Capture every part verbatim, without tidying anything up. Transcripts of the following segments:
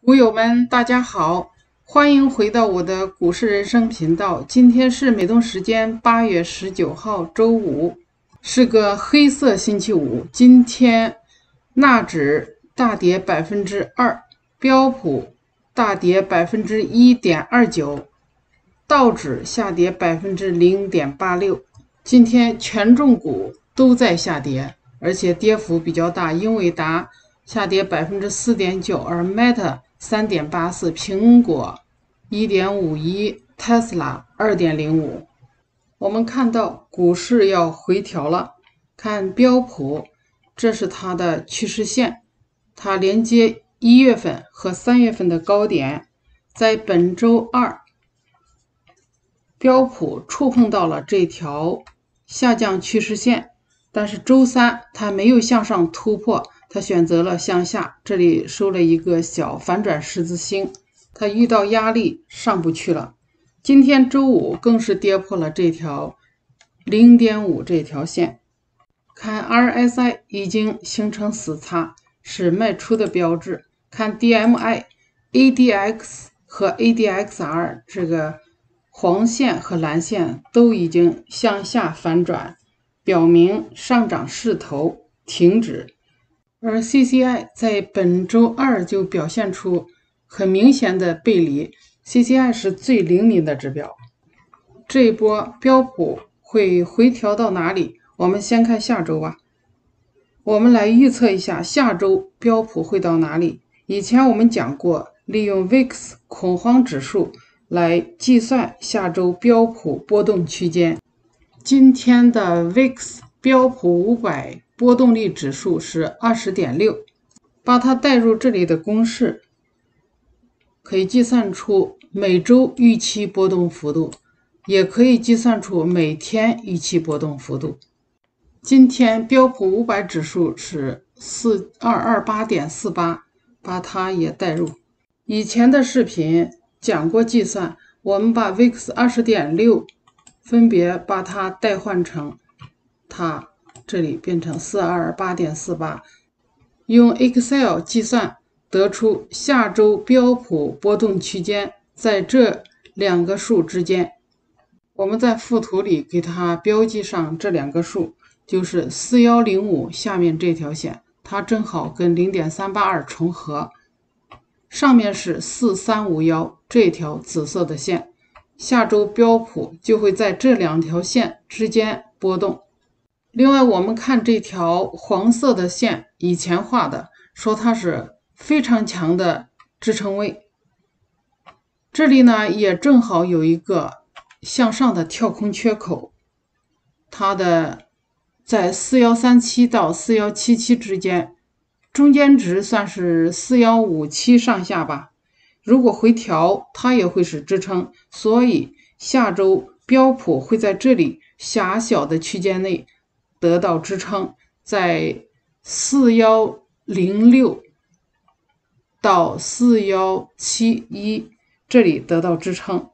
股友们，大家好，欢迎回到我的股市人生频道。今天是美东时间八月十九号，周五，是个黑色星期五。今天纳指大跌百分之二，标普大跌百分之一点二九，道指下跌百分之零点八六。今天权重股都在下跌，而且跌幅比较大，英伟达下跌百分之四点九，而 Meta 三点八四，苹果一点五一， Tesla 二点零五。我们看到股市要回调了，看标普，这是它的趋势线，它连接一月份和三月份的高点，在本周二标普触碰到了这条下降趋势线，但是周三它没有向上突破，它选择了向下，这里收了一个小反转十字星，它遇到压力上不去了。今天周五更是跌破了这条 零点五 这条线，看 R S I 已经形成死叉，是卖出的标志。看 D M I、A D X 和 A D X R 这个黄线和蓝线都已经向下反转，表明上涨势头停止。而 C C I 在本周二就表现出很明显的背离， C C I 是最灵敏的指标。这一波标普会回调到哪里？我们先看下周吧。我们来预测一下下周标普会到哪里。以前我们讲过，利用 V I X 恐慌指数来计算下周标普波动区间。今天的 V I X 标普五百波动率指数是 二十点六， 把它带入这里的公式，可以计算出每周预期波动幅度，也可以计算出每天预期波动幅度。今天标普五百指数是 四二二八点四八， 把它也带入。以前的视频讲过计算，我们把 V I X 二十点六 分别把它代换成它这里变成 四二二八点四八， 用 Excel 计算得出下周标普波动区间在这两个数之间。我们在附图里给它标记上这两个数，就是四一零五下面这条线，它正好跟 零点三八二 重合，上面是四三五一这条紫色的线，下周标普就会在这两条线之间波动。另外我们看这条黄色的线，以前画的说它是非常强的支撑位，这里呢也正好有一个向上的跳空缺口，它的在四一三七到四一七七之间，中间值算是四一五七上下吧，如果回调它也会是支撑，所以下周标普会在这里狭小的区间内得到支撑，在四一零六到四一七一这里得到支撑。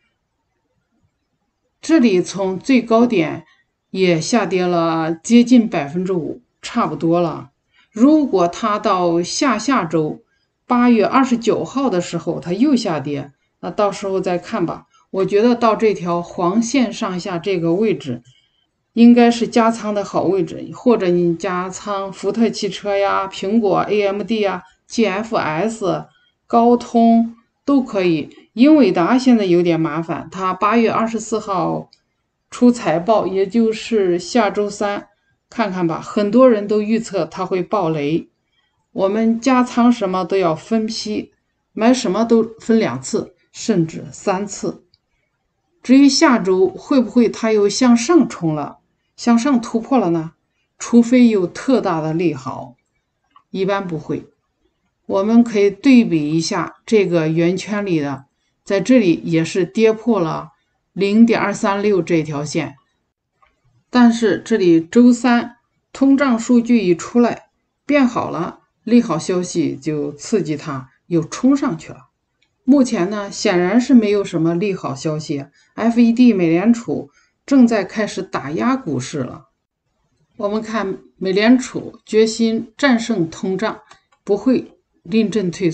这里从最高点也下跌了接近 百分之五， 差不多了。如果它到下下周八月二十九号的时候它又下跌，那到时候再看吧。我觉得到这条黄线上下这个位置应该是加仓的好位置，或者你加仓福特汽车呀、苹果、A M D 呀、G F S、高通都可以。英伟达现在有点麻烦，它八月二十四号出财报，也就是下周三，看看吧，很多人都预测它会爆雷。我们加仓什么都要分批，买什么都分两次甚至三次。至于下周会不会它又向上冲了，向上突破了呢？除非有特大的利好，一般不会。我们可以对比一下这个圆圈里的，在这里也是跌破了 零点二三六 这条线，但是这里周三通胀数据一出来变好了，利好消息就刺激它又冲上去了。目前呢，显然是没有什么利好消息， F E D 美联储正在开始打压股市了。我们看美联储决心战胜通胀，不会临阵退缩，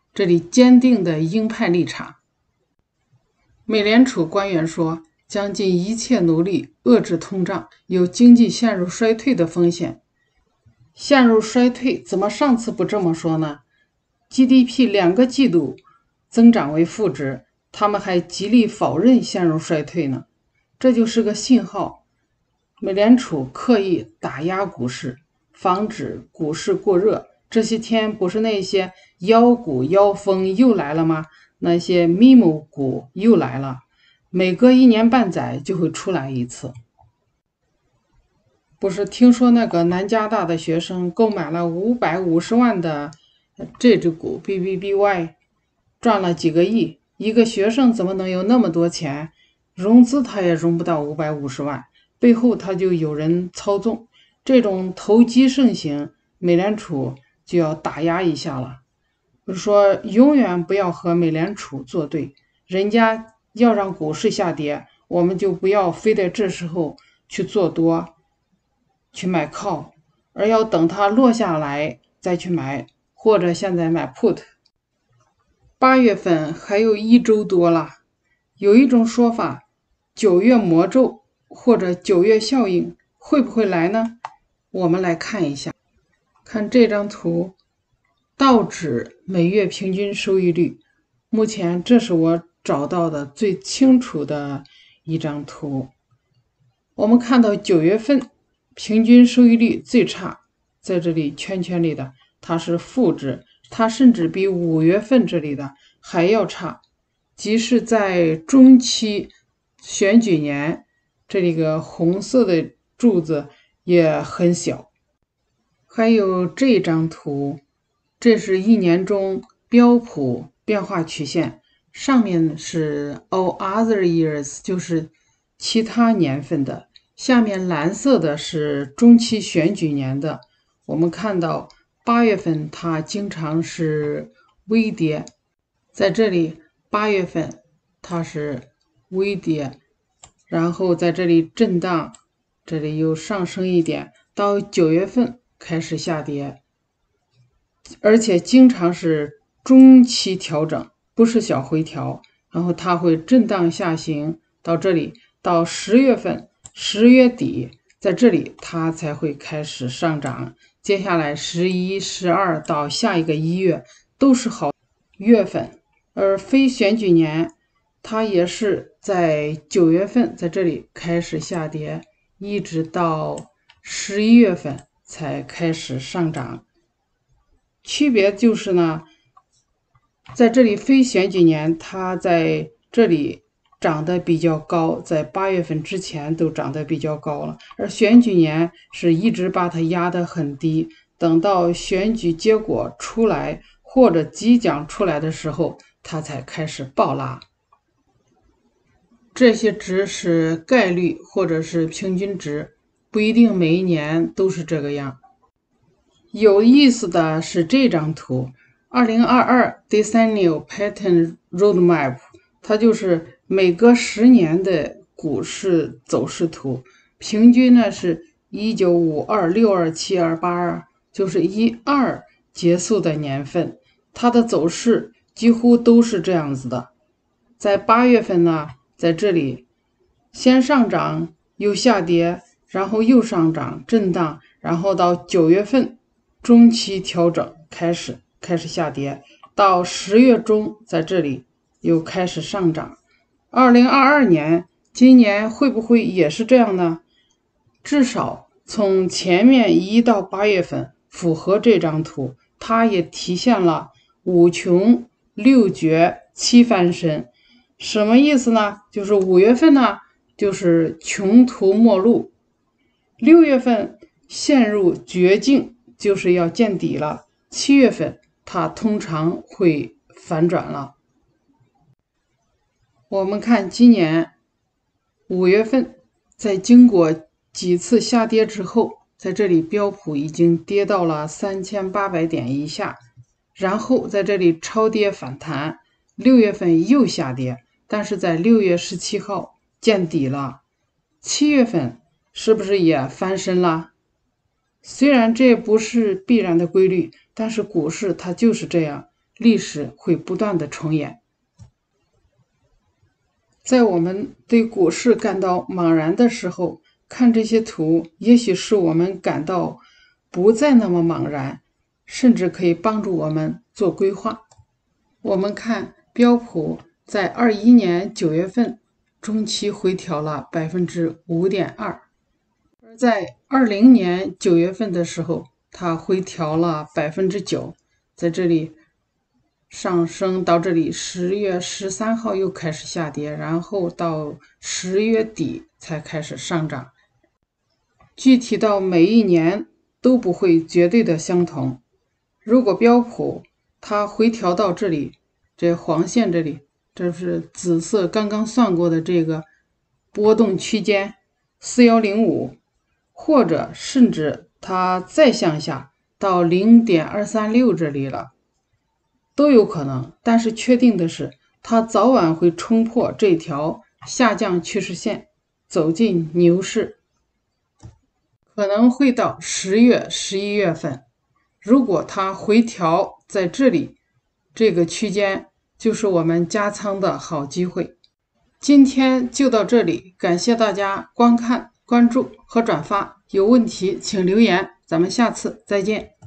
这里坚定的鹰派立场。美联储官员说，将尽一切努力遏制通胀，有经济陷入衰退的风险。陷入衰退，怎么上次不这么说呢？ G D P 两个季度增长为负值，他们还极力否认陷入衰退呢，这就是个信号。美联储刻意打压股市，防止股市过热。这些天不是那些妖股妖风又来了吗？那些 meme 股又来了，每隔一年半载就会出来一次。不是听说那个南加大的学生购买了五百五十万的这只股 B B B Y， 赚了几个亿。一个学生怎么能有那么多钱？融资他也融不到五百五十万，背后他就有人操纵。这种投机盛行，美联储就要打压一下了。不是说永远不要和美联储作对，人家要让股市下跌，我们就不要非得这时候去做多去买 call， 而要等它落下来再去买，或者现在买 put。 八月份还有一周多了，有一种说法，九月魔咒或者九月效应会不会来呢？我们来看一下，看这张图，道指每月平均收益率，目前这是我找到的最清楚的一张图。我们看到九月份平均收益率最差，在这里圈圈里的它是负值，它甚至比五月份这里的还要差，即使在中期选举年，这里个红色的柱子也很小。还有这张图，这是一年中标普变化曲线，上面是 all other years， 就是其他年份的，下面蓝色的是中期选举年的。我们看到八月份它经常是微跌，在这里八月份它是微跌，然后在这里震荡，这里又上升一点，到九月份开始下跌，而且经常是中期调整，不是小回调，然后它会震荡下行到这里，到十月份十月底，在这里它才会开始上涨。接下来十一、十二到下一个一月都是好月份，而非选举年它也是在九月份在这里开始下跌，一直到十一月份才开始上涨。区别就是呢，在这里非选举年它在这里涨得比较高，在八月份之前都涨得比较高了，而选举年是一直把它压得很低，等到选举结果出来或者即将出来的时候，它才开始暴拉。这些值是概率或者是平均值，不一定每一年都是这个样。有意思的是这张图，二零二二 Decennial Pattern Roadmap， 它就是每隔十年的股市走势图，平均呢是一九五二、六二、七二、八二，就是一二结束的年份，它的走势几乎都是这样子的。在八月份呢，在这里先上涨又下跌，然后又上涨震荡，然后到九月份中期调整开始开始下跌，到十月中在这里又开始上涨。二零二二年今年会不会也是这样呢？至少从前面一到八月份符合这张图，它也体现了五穷六绝七翻身。什么意思呢？就是五月份呢就是穷途末路，六月份陷入绝境，就是要见底了，七月份它通常会反转了。我们看今年五月份，在经过几次下跌之后，在这里标普已经跌到了三千八百点以下，然后在这里超跌反弹，六月份又下跌，但是在六月十七号见底了，七月份是不是也翻身了？虽然这不是必然的规律，但是股市它就是这样， 历史会不断的重演。在我们对股市感到茫然的时候，看这些图，也许使我们感到不再那么茫然，甚至可以帮助我们做规划。我们看标普在二一年九月份中期回调了 百分之五点二， 而在二零年九月份的时候，它回调了 百分之九， 在这里上升到这里，十月十三号又开始下跌，然后到十月底才开始上涨。具体到每一年都不会绝对的相同。如果标普它回调到这里，这黄线这里，这是紫色刚刚算过的这个波动区间四一零五，或者甚至它再向下到 零点二三六 这里了，都有可能。但是确定的是，它早晚会冲破这条下降趋势线，走进牛市，可能会到十月、十一月份。如果它回调在这里，这个区间就是我们加仓的好机会。今天就到这里，感谢大家观看、关注和转发。有问题请留言，咱们下次再见。